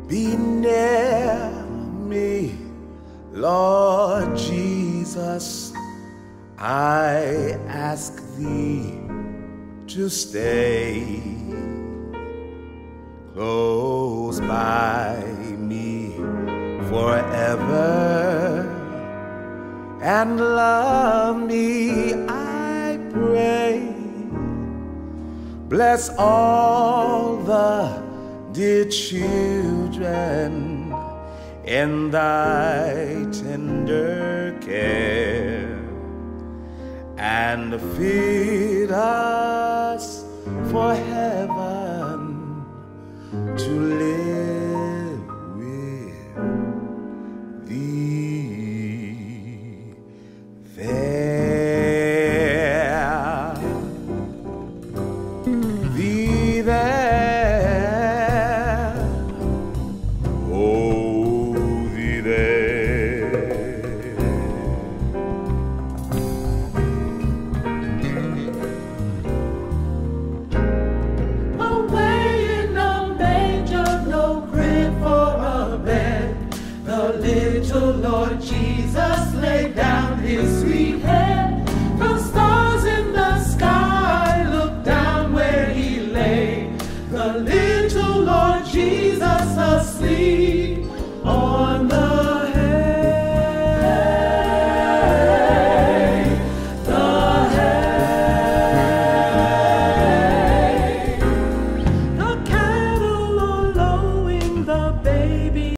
Be near me, Lord Jesus. I ask thee to stay close by me forever and love me, I pray. Bless all the dear children in thy tender care, and feed us for heaven to live with thee there. Thee there. Oh, thee there. Away in a manger, no crib for a bed, the little Lord Jesus